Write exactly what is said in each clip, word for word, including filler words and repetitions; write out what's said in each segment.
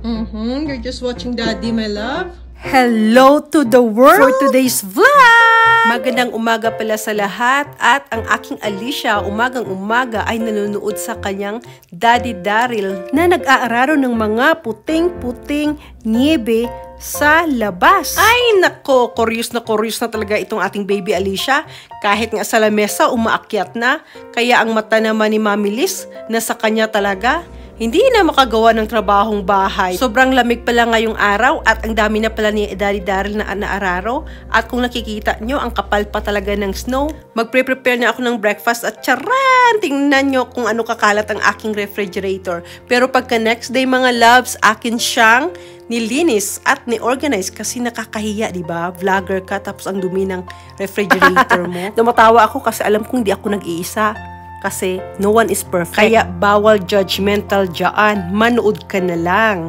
Mm-hmm. You're just watching Daddy, my love. Hello to the world! For today's vlog! Magandang umaga pala sa lahat at ang aking Alicia umagang umaga ay nanonood sa kanyang Daddy Daryl na nag-aararo ng mga puting-puting niebe sa labas. Ay nako, curious na curious na talaga itong ating baby Alicia. Kahit nga sa lamesa umaakyat na, kaya ang mata naman ni Mami Liz na sa kanya talaga. Hindi na makagawa ng trabahong bahay. Sobrang lamig pala ngayong araw at ang dami na pala ni Daddy Daryl na naararo. At kung nakikita nyo, ang kapal pa talaga ng snow. Magpre-prepare na ako ng breakfast at charan! Tingnan nyo kung ano kakalat ang aking refrigerator. Pero pagka next day mga loves, akin siyang nilinis at ni-organize kasi nakakahiya, di ba? Vlogger ka tapos ang dumi ng refrigerator mo. Dumatawa ako kasi alam kong di ako nag-iisa. Kasi no one is perfect. Kaya bawal judgmental dyan. Manood ka na lang.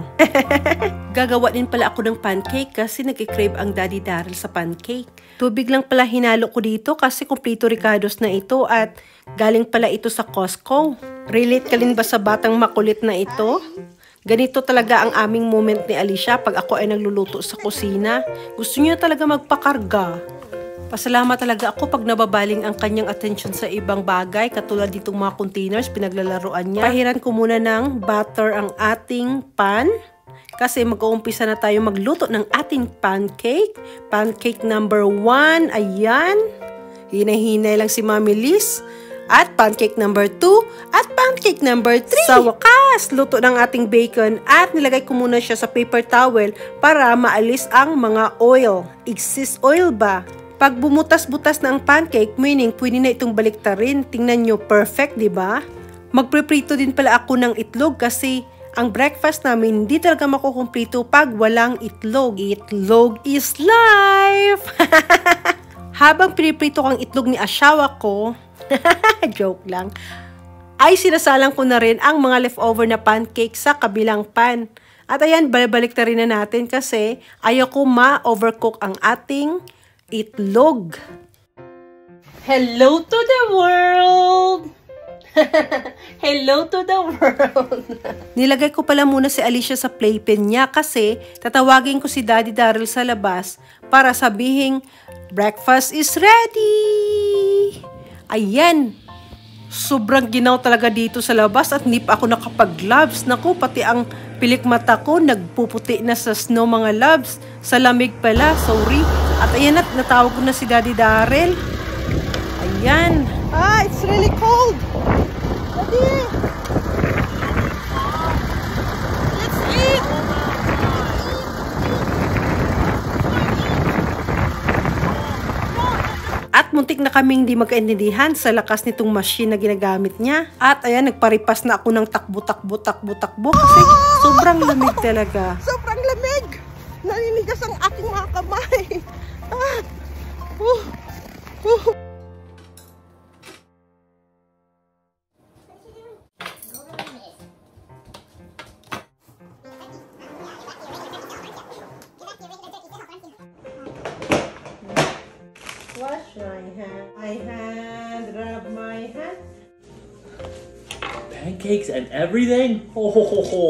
Gagawa din pala ako ng pancake kasi nag-crave ang Daddy Daryl sa pancake. Tubig lang pala hinalo ko dito kasi kumplito ricados na ito at galing pala ito sa Costco. Relate ka rin ba sa batang makulit na ito? Ganito talaga ang aming moment ni Alicia pag ako ay nagluluto sa kusina. Gusto niya talaga magpakarga. Pasalamat talaga ako pag nababaling ang kanyang attention sa ibang bagay katulad ditong mga containers, pinaglalaroan niya. Pahiran ko muna ng butter ang ating pan kasi mag-uumpisa na tayo magluto ng ating pancake. Pancake number one, ayan. Hinay-hinay lang si Mami Liz. At pancake number two at pancake number three. Sa wakas, luto ng ating bacon at nilagay ko muna siya sa paper towel para maalis ang mga oil. Excess oil ba? Pag bumutas-butas na ang pancake, meaning pwede na itong baliktarin. Tingnan nyo, perfect, di ba? Magpreprito din pala ako ng itlog kasi ang breakfast namin hindi talaga makukumplito pag walang itlog. Itlog is life! Habang piniprito ko ang itlog ni asawa ko, joke lang, ay sinasalang ko na rin ang mga leftover na pancake sa kabilang pan. At ayan, balik-baliktarin na natin kasi ayoko ma-overcook ang ating itlog. Hello to the world! Hello to the world! Nilagay ko pala muna si Alicia sa playpen niya kasi tatawagin ko si Daddy Daryl sa labas para sabihin, breakfast is ready! Ayan! Sobrang ginaw talaga dito sa labas at hindi pa ako nakapag-gloves. Naku, pati ang pilik mata ko nagpuputi na sa snow mga loves. Sa lamig pala, sorry. At ayan at natawag ko na si Daddy Daryl. Ayan. Ah, it's really cold. Daddy! Let's eat! At muntik na kaming di magkaintindihan sa lakas nitong machine na ginagamit niya. At ayan, nagparipas na ako ng takbo-takbo-takbo-takbo kasi sobrang lamig talaga. Sobrang lamig! Naninigas ang aking mga kamay. Ah. Uh. Uh. Wash my hand, my hand, rub my hand. Pancakes and everything? Ho ho ho ho!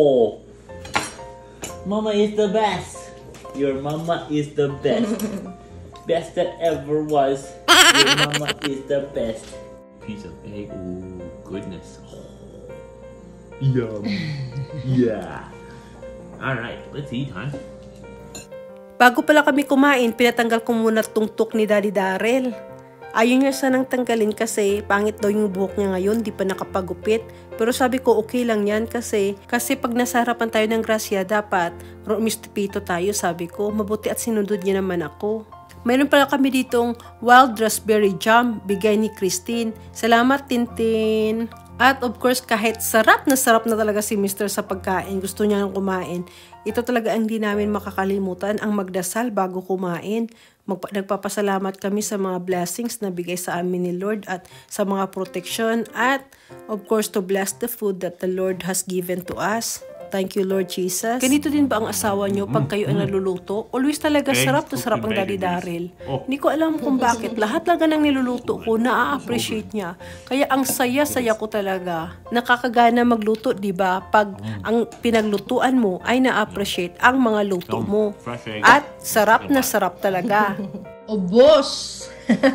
Mama is the best. Your mama is the best. Best that ever was. Your mama is the best. Piece of egg. Ooh, goodness. Oh. Yum. Yeah. Alright, let's eat, huh? Bago pala kami kumain, pinatanggal ko muna tungtok ni Daddy Daryl. Ayaw niya sanang tanggalin kasi pangit daw yung buhok niya ngayon, di pa nakapagupit. Pero sabi ko okay lang yan kasi kasi pag nasa harapan tayo ng grasya, dapat mistipito tayo, sabi ko. Mabuti at sinundod niya naman ako. Mayroon pala kami ditong wild raspberry jam, bigay ni Christine. Salamat, Tintin! At of course, kahit sarap na sarap na talaga si Mister sa pagkain, gusto niya nang kumain. Ito talaga ang di namin makakalimutan, ang magdasal bago kumain. Magpa nagpapasalamat kami sa mga blessings na bigay sa amin ni Lord at sa mga protection at of course to bless the food that the Lord has given to us. Thank you, Lord Jesus. Ganito din ba ang asawa nyo pag kayo ang naluluto? Always talaga sarap to sarap ang Daddy Daryl. Hindi ko alam kung bakit. Lahat talaga ng niluluto ko, na-appreciate niya. Kaya ang saya-saya ko talaga. Nakakagana magluto, di ba? Pag ang pinaglutuan mo ay na-appreciate ang mga luto mo. At sarap na sarap talaga. Oh, boss!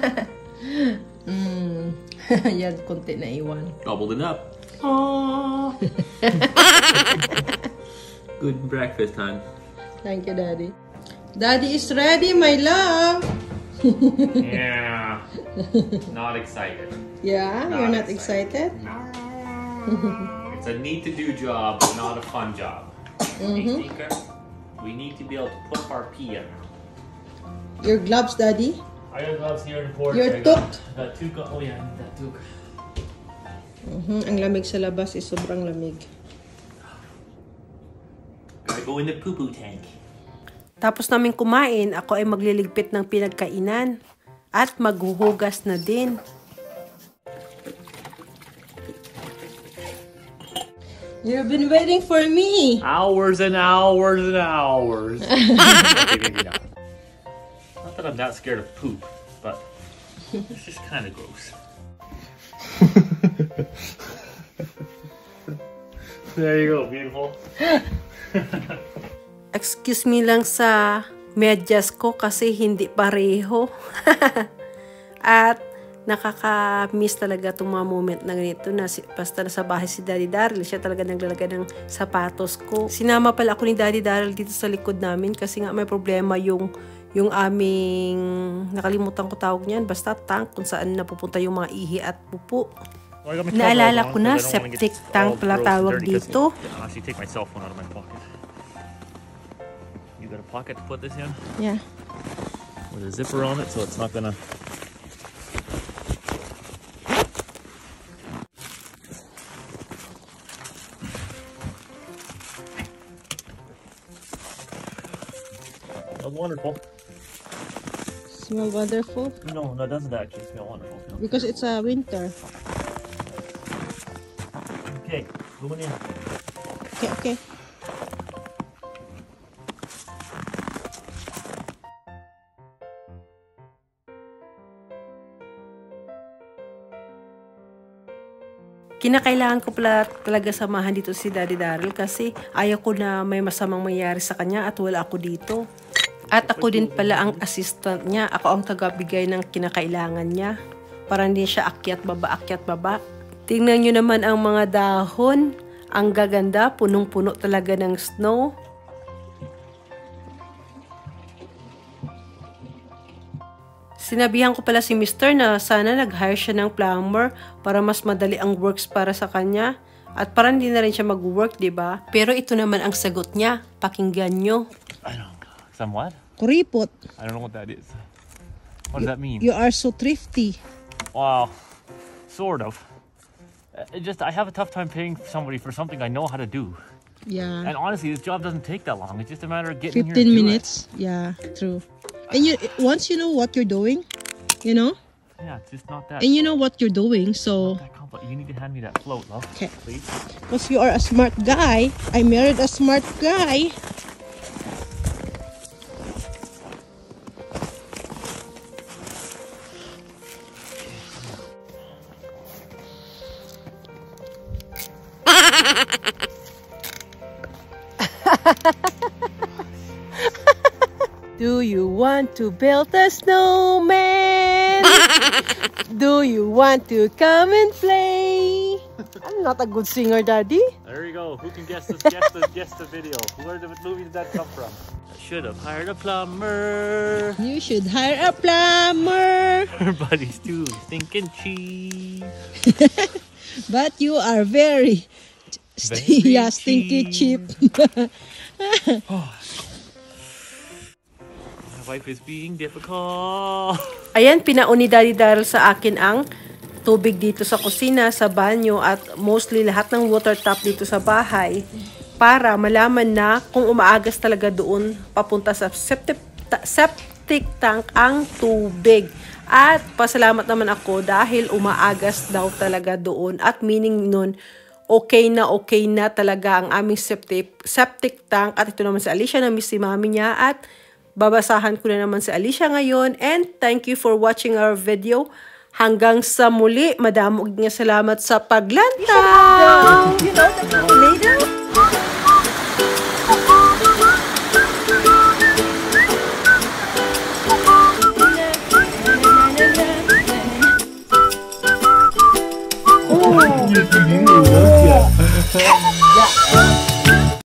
mm. Yan, konti na iwan. Gobbled it up. Aww. Good breakfast, hon. Thank you, Daddy. Daddy is ready, my love. Yeah. Not excited. Yeah, Not you're not excited. excited? It's a need to do job, but not a fun job. Mm-hmm. Hey, Tinker, we need to be able to put our pea in. Your gloves, Daddy? I got gloves here in the porch. Your I got, toque. I got two. Oh yeah, I need that toque. Mm-hmm. Ang lamig sa labas is sobrang lamig. Gotta go in the poo-poo tank. Tapos namin kumain, ako ay magliligpit ng pinagkainan. At maghuhugas na din. You've been waiting for me. Hours and hours and hours. Okay, maybe not. Not that I'm that scared of poop, but it's just kind of gross. There you go, beautiful. Excuse me lang sa medyas ko kasi hindi pareho. At nakaka-miss talaga itong mga moment na ganito na si, basta na sa bahay si Daddy Daryl, siya talaga naglalagay ng sapatos ko. Sinama pala ako ni Daddy Daryl dito sa likod namin kasi nga may problema yung yung aming, nakalimutan ko tawag niyan, basta tank kung saan napupunta yung mga ihi at pupo. Naalala ko na, septic tank pala tawag dito. I'll actually take my cell phone out of my pocket. You got a pocket to put this in? Yeah. With a zipper on it so it's not gonna... Smells wonderful. Smell wonderful? No, no, it doesn't actually smell wonderful. No. Because it's a uh, winter. Okay, going in. Okay, okay. Kinakailangan ko pala talaga samahan dito si Daddy Daryl kasi ayaw ko na may masamang mangyari sa kanya at wala ako dito. At ako din pala ang assistant niya. Ako ang tagabigay ng kinakailangan niya. Para hindi siya akyat baba, akyat baba. Tingnan nyo naman ang mga dahon. Ang gaganda, punong-puno talaga ng snow. Sinabihan ko pala si Mister na sana nag-hire siya ng plumber para mas madali ang works para sa kanya. At para hindi na rin siya mag-work, diba? Pero ito naman ang sagot niya. Pakinggan nyo. I don't know. Some what? Kuripot. I don't know what that is. What does that mean? You are so thrifty. Wow. Sort of. It just, I have a tough time paying somebody for something I know how to do. Yeah. And honestly, this job doesn't take that long. It's just a matter of getting here and fifteen do minutes. it. Yeah, true. And you once you know what you're doing, you know? Yeah, it's just not that. And you know what you're doing, so... Not that complex. You need to hand me that float, love. Okay. Please. Because you are a smart guy. I married a smart guy. Do you want to build a snowman? Do you want to come and play? I'm not a good singer, Daddy. There you go. Who can guess the guess the guess the video? Where the movie did that come from? I should have hired a plumber. You should hire a plumber. But he's too stinking cheap. But you are very, Very yeah, stinky cheap. My wife is being difficult. Ayan, pinauni Daddy Daryl sa akin ang tubig dito sa kusina, sa banyo, at mostly lahat ng water tap dito sa bahay para malaman na kung umaagas talaga doon papunta sa septic, septic tank ang tubig. At pasalamat naman ako dahil umaagas daw talaga doon at meaning nun, okay na okay na talaga ang aming septic, septic tank. At ito naman si Alicia, na-miss si mami niya. At babasahan ko na naman si Alicia ngayon. And thank you for watching our video. Hanggang sa muli, madamo nga salamat sa paglantaw! You know the calculator? Oh, you love ya.